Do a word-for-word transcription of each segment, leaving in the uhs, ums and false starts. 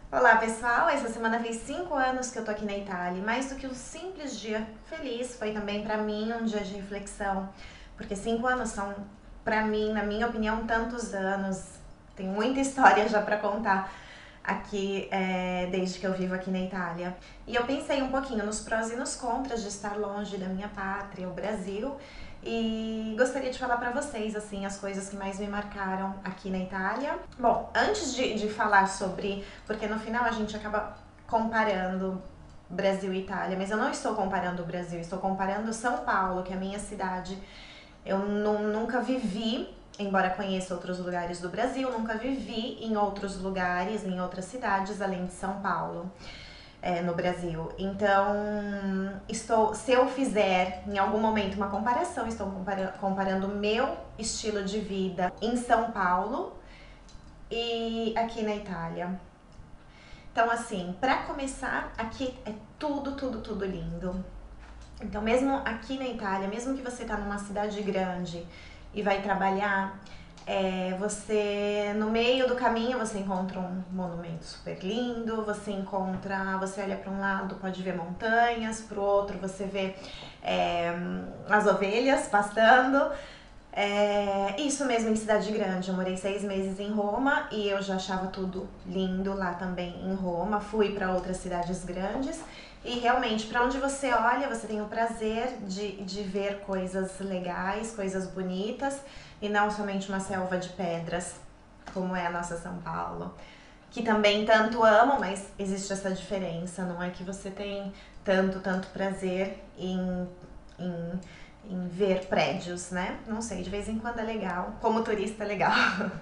Olá pessoal, essa semana fez cinco anos que eu tô aqui na Itália. Mais do que um simples dia feliz, foi também pra mim um dia de reflexão, porque cinco anos são, pra mim, na minha opinião, tantos anos. Tem muita história já pra contar aqui, é, desde que eu vivo aqui na Itália. E eu pensei um pouquinho nos prós e nos contras de estar longe da minha pátria, o Brasil, e gostaria de falar pra vocês, assim, as coisas que mais me marcaram aqui na Itália. Bom, antes de, de falar sobre... Porque no final a gente acaba comparando Brasil e Itália, mas eu não estou comparando o Brasil, estou comparando São Paulo, que é a minha cidade. Eu nunca vivi, embora conheça outros lugares do Brasil, nunca vivi em outros lugares, em outras cidades, além de São Paulo. É, no Brasil. Então, estou, se eu fizer em algum momento uma comparação, estou compara comparando o meu estilo de vida em São Paulo e aqui na Itália. Então, assim, para começar, aqui é tudo, tudo, tudo lindo. Então, mesmo aqui na Itália, mesmo que você tá numa cidade grande e vai trabalhar, É, você, no meio do caminho, você encontra um monumento super lindo, você encontra, você olha para um lado, pode ver montanhas, para o outro você vê é, as ovelhas pastando. É, isso mesmo em cidade grande. Eu morei seis meses em Roma e eu já achava tudo lindo lá também em Roma. Fui para outras cidades grandes e realmente, para onde você olha, você tem o prazer de, de ver coisas legais, coisas bonitas e não somente uma selva de pedras, como é a nossa São Paulo, que também tanto amo, mas existe essa diferença, não é que você tem tanto, tanto prazer em, em, em ver prédios, né? Não sei, de vez em quando é legal, como turista é legal.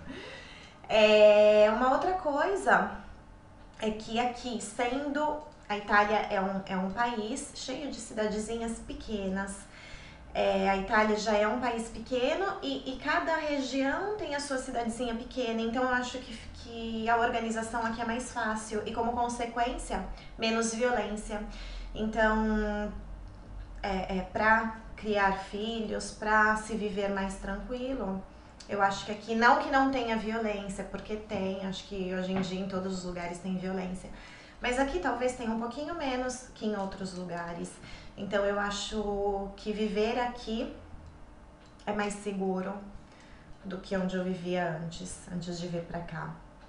É, uma outra coisa é que aqui, sendo a Itália é um, é um país cheio de cidadezinhas pequenas, é, a Itália já é um país pequeno e, e cada região tem a sua cidadezinha pequena, então eu acho que, que a organização aqui é mais fácil e, como consequência, menos violência. Então, é, é, para criar filhos, para se viver mais tranquilo, eu acho que aqui, não que não tenha violência, porque tem, acho que hoje em dia em todos os lugares tem violência, mas aqui talvez tenha um pouquinho menos que em outros lugares. Então eu acho que viver aqui é mais seguro do que onde eu vivia antes, antes de vir pra cá.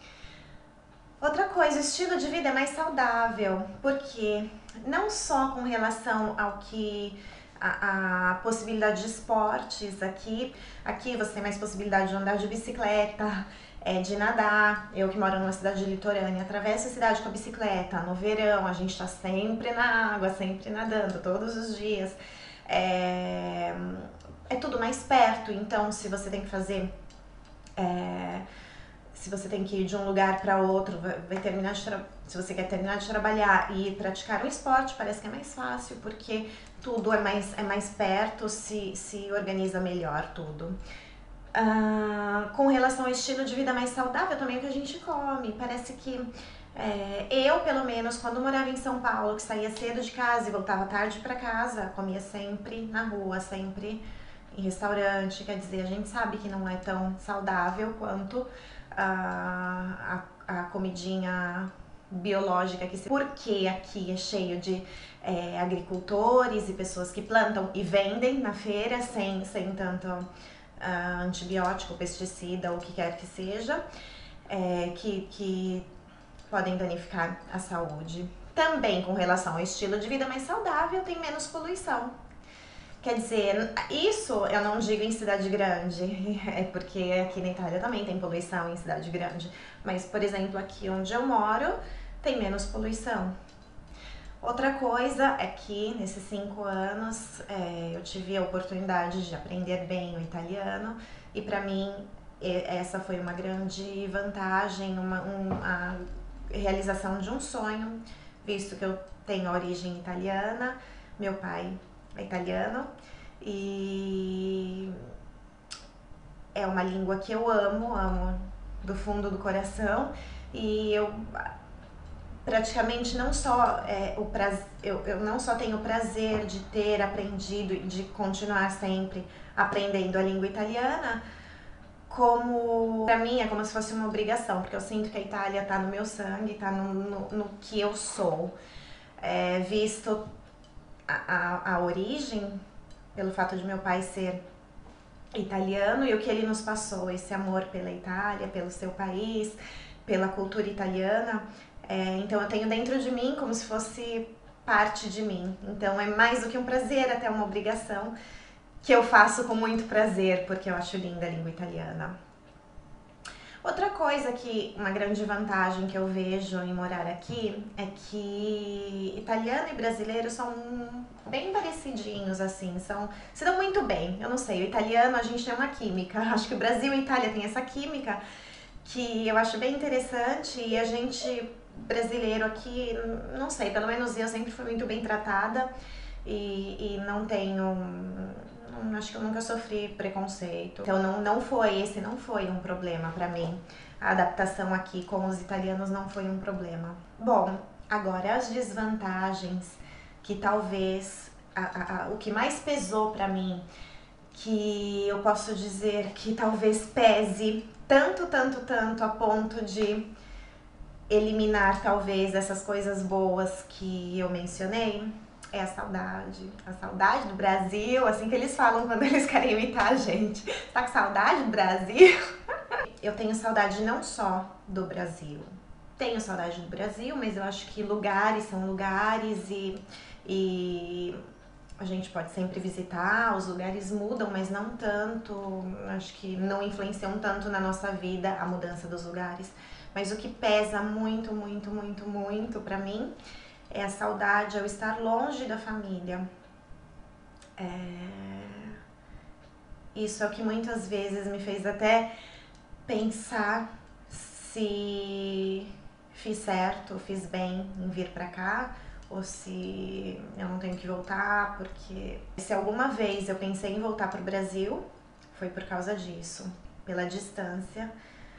Outra coisa, o estilo de vida é mais saudável, porque não só com relação ao que a, a possibilidade de esportes aqui, aqui você tem mais possibilidade de andar de bicicleta, é, de nadar. Eu que moro numa cidade litorânea, atravesso a cidade com a bicicleta. No verão a gente tá sempre na água, sempre nadando, todos os dias. É, é tudo mais perto, então se você tem que fazer... É, se você tem que ir de um lugar para outro, vai terminar de se você quer terminar de trabalhar e praticar um esporte, parece que é mais fácil, porque tudo é mais, é mais perto, se, se organiza melhor tudo. Ah, com relação ao estilo de vida mais saudável, também o que a gente come, parece que é, eu, pelo menos, quando morava em São Paulo, que saía cedo de casa e voltava tarde para casa, comia sempre na rua, sempre em restaurante, quer dizer, a gente sabe que não é tão saudável quanto a, a, a comidinha biológica que se... Porque aqui é cheio de é, agricultores e pessoas que plantam e vendem na feira sem, sem tanto uh, antibiótico, pesticida ou o que quer que seja, é, que, que podem danificar a saúde. Também com relação ao estilo de vida mais saudável, tem menos poluição. Quer dizer, isso eu não digo em cidade grande, é porque aqui na Itália também tem poluição em cidade grande, mas, por exemplo, aqui onde eu moro, tem menos poluição. Outra coisa é que, nesses cinco anos, é, eu tive a oportunidade de aprender bem o italiano e, para mim, essa foi uma grande vantagem, uma, uma realização de um sonho, visto que eu tenho a origem italiana, meu pai é italiano e é uma língua que eu amo, amo do fundo do coração, e eu praticamente não só é, o prazer, eu, eu não só tenho o prazer de ter aprendido e de continuar sempre aprendendo a língua italiana, como, pra mim é como se fosse uma obrigação, porque eu sinto que a Itália tá no meu sangue, tá no, no, no que eu sou. É, visto a, a, a origem, pelo fato de meu pai ser italiano e o que ele nos passou, esse amor pela Itália, pelo seu país, pela cultura italiana. É, então eu tenho dentro de mim como se fosse parte de mim. Então é mais do que um prazer, até uma obrigação, que eu faço com muito prazer, porque eu acho linda a língua italiana. Outra coisa que, uma grande vantagem que eu vejo em morar aqui é que italiano e brasileiro são bem parecidinhos, assim, são, se dão muito bem. Eu não sei, o italiano a gente tem uma química, acho que o Brasil e a Itália tem essa química que eu acho bem interessante e a gente, brasileiro aqui, não sei, pelo menos eu sempre fui muito bem tratada e, e não tenho... Acho que eu nunca sofri preconceito. Então não, não foi, esse não foi um problema pra mim. A adaptação aqui com os italianos não foi um problema. Bom, agora as desvantagens que talvez, a, a, a, o que mais pesou pra mim, que eu posso dizer que talvez pese tanto, tanto, tanto a ponto de eliminar talvez essas coisas boas que eu mencionei, é a saudade, a saudade do Brasil, assim que eles falam quando eles querem imitar a gente. Tá com saudade do Brasil? Eu tenho saudade não só do Brasil, tenho saudade do Brasil, mas eu acho que lugares são lugares e, e a gente pode sempre visitar, os lugares mudam, mas não tanto, acho que não influenciam tanto na nossa vida a mudança dos lugares. Mas o que pesa muito, muito, muito, muito pra mim é a saudade ao estar longe da família. É... Isso é o que muitas vezes me fez até pensar se fiz certo, fiz bem em vir pra cá, ou se eu não tenho que voltar, porque se alguma vez eu pensei em voltar pro Brasil, foi por causa disso, pela distância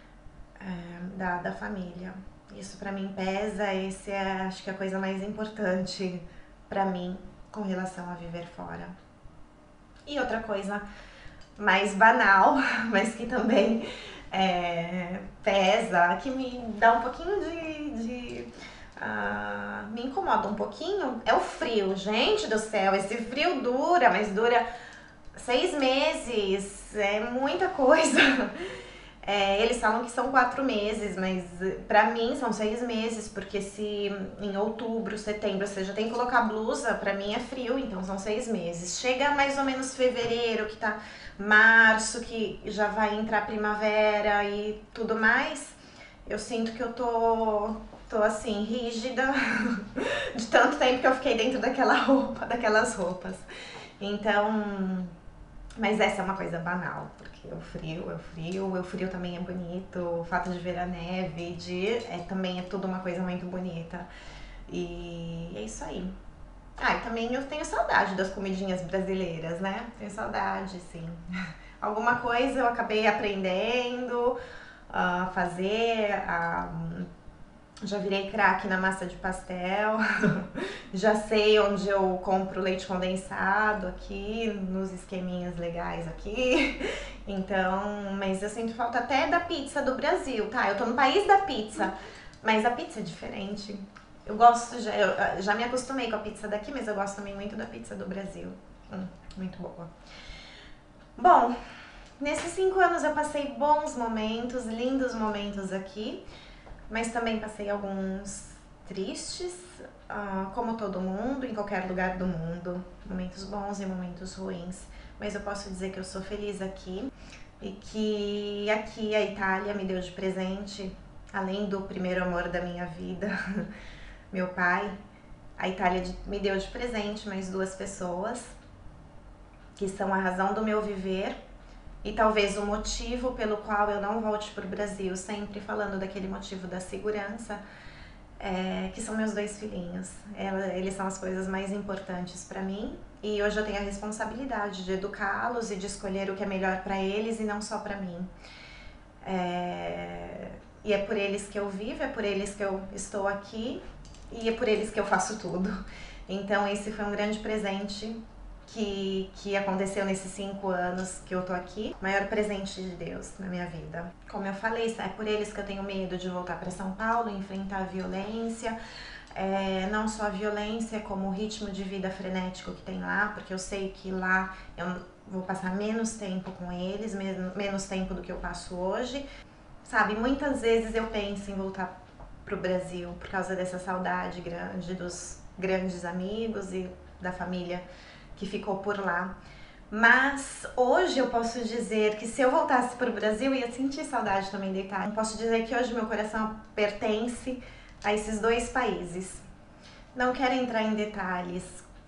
é, da, da família. Isso pra mim pesa, esse é acho que a coisa mais importante pra mim com relação a viver fora. E outra coisa mais banal, mas que também é, pesa, que me dá um pouquinho de... de uh, me incomoda um pouquinho, é o frio. Gente do céu, esse frio dura, mas dura seis meses, é muita coisa. É, eles falam que são quatro meses, mas pra mim são seis meses, porque se em outubro, setembro você já tem que colocar blusa, pra mim é frio, então são seis meses. Chega mais ou menos fevereiro, que tá março, que já vai entrar primavera e tudo mais, eu sinto que eu tô, tô assim, rígida, de tanto tempo que eu fiquei dentro daquela roupa, daquelas roupas. Então... Mas essa é uma coisa banal, porque o frio é o frio, o frio também é bonito, o fato de ver a neve, de, é, também é tudo uma coisa muito bonita. E é isso aí. Ah, e também eu tenho saudade das comidinhas brasileiras, né? Tenho saudade, sim. Alguma coisa eu acabei aprendendo a fazer, a... já virei craque na massa de pastel, já sei onde eu compro leite condensado aqui, nos esqueminhas legais aqui, então, mas eu sinto falta até da pizza do Brasil, tá? Eu tô no país da pizza, mas a pizza é diferente. Eu gosto, já, eu já me acostumei com a pizza daqui, mas eu gosto também muito da pizza do Brasil, hum, muito boa. Bom, nesses cinco anos eu passei bons momentos, lindos momentos aqui, mas também passei alguns tristes, uh, como todo mundo, em qualquer lugar do mundo, momentos bons e momentos ruins, mas eu posso dizer que eu sou feliz aqui e que aqui a Itália me deu de presente, além do primeiro amor da minha vida, meu pai, a Itália me deu de presente mais duas pessoas que são a razão do meu viver e talvez o motivo pelo qual eu não volte para o Brasil, sempre falando daquele motivo da segurança, é, que são meus dois filhinhos. Eles são as coisas mais importantes para mim e hoje eu tenho a responsabilidade de educá-los e de escolher o que é melhor para eles e não só para mim. É, e é por eles que eu vivo, é por eles que eu estou aqui e é por eles que eu faço tudo. Então esse foi um grande presente que, que aconteceu nesses cinco anos que eu tô aqui. O maior presente de Deus na minha vida. Como eu falei, é por eles que eu tenho medo de voltar para São Paulo, enfrentar a violência. É, não só a violência, como o ritmo de vida frenético que tem lá, porque eu sei que lá eu vou passar menos tempo com eles, menos tempo do que eu passo hoje. Sabe, muitas vezes eu penso em voltar pro Brasil por causa dessa saudade grande dos grandes amigos e da família que ficou por lá. Mas hoje eu posso dizer que se eu voltasse pro Brasil, eu ia sentir saudade também da Itália. Posso dizer que hoje meu coração pertence a esses dois países. Não quero entrar em detalhes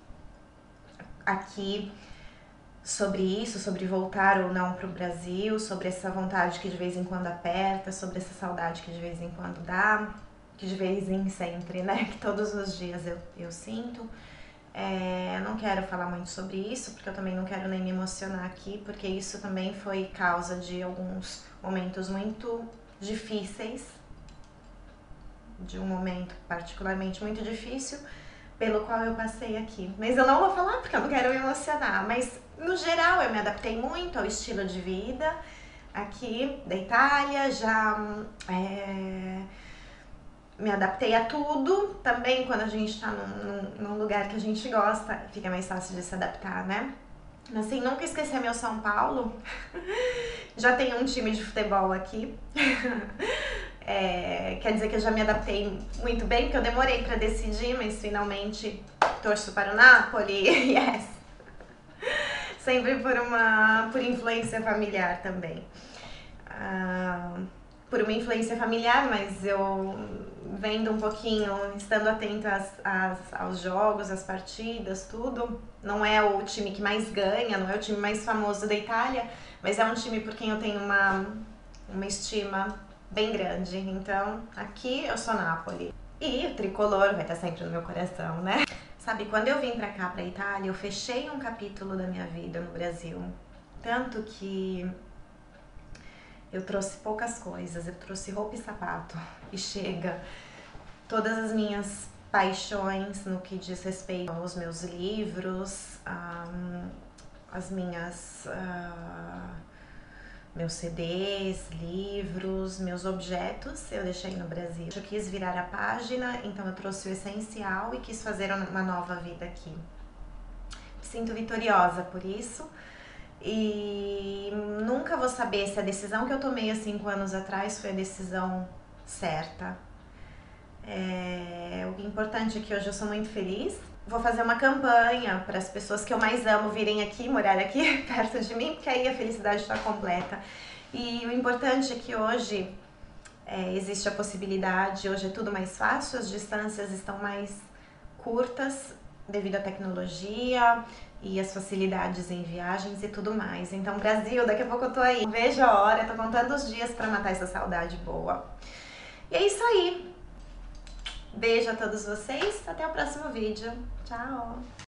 aqui sobre isso, sobre voltar ou não para o Brasil, sobre essa vontade que de vez em quando aperta, sobre essa saudade que de vez em quando dá, que de vez em sempre, né? Que todos os dias eu, eu sinto. É, não quero falar muito sobre isso, porque eu também não quero nem me emocionar aqui, porque isso também foi causa de alguns momentos muito difíceis, de um momento particularmente muito difícil, pelo qual eu passei aqui. Mas eu não vou falar porque eu não quero me emocionar, mas no geral eu me adaptei muito ao estilo de vida aqui da Itália, já é, me adaptei a tudo. Também quando a gente tá num, num lugar que a gente gosta, fica mais fácil de se adaptar, né? Mas assim, nunca esquecer meu São Paulo. Já tem um time de futebol aqui. É, quer dizer que eu já me adaptei muito bem, porque eu demorei pra decidir, mas finalmente torço para o Napoli, yes! Sempre por uma por influência familiar também. Ah, por uma influência familiar, mas eu vendo um pouquinho, estando atenta às, às, aos jogos, às partidas, tudo. Não é o time que mais ganha, não é o time mais famoso da Itália, mas é um time por quem eu tenho uma, uma estima bem grande. Então, aqui eu sou Napoli. E o tricolor vai estar sempre no meu coração, né? Sabe, quando eu vim pra cá, pra Itália, eu fechei um capítulo da minha vida no Brasil. Tanto que eu trouxe poucas coisas, eu trouxe roupa e sapato. E chega. Todas as minhas paixões no que diz respeito aos meus livros, um, as minhas... Uh, meus C Ds, livros, meus objetos, eu deixei no Brasil. Eu quis virar a página, então eu trouxe o essencial e quis fazer uma nova vida aqui. Me sinto vitoriosa por isso e nunca vou saber se a decisão que eu tomei há cinco anos atrás foi a decisão certa. É, o importante é que hoje eu sou muito feliz. Vou fazer uma campanha para as pessoas que eu mais amo virem aqui, morar aqui perto de mim, porque aí a felicidade está completa. E o importante é que hoje é, existe a possibilidade, hoje é tudo mais fácil, as distâncias estão mais curtas devido à tecnologia e as facilidades em viagens e tudo mais. Então, Brasil, daqui a pouco eu tô aí. Não vejo a hora, tô contando os dias para matar essa saudade boa. E é isso aí. Beijo a todos vocês, até o próximo vídeo. Tchau!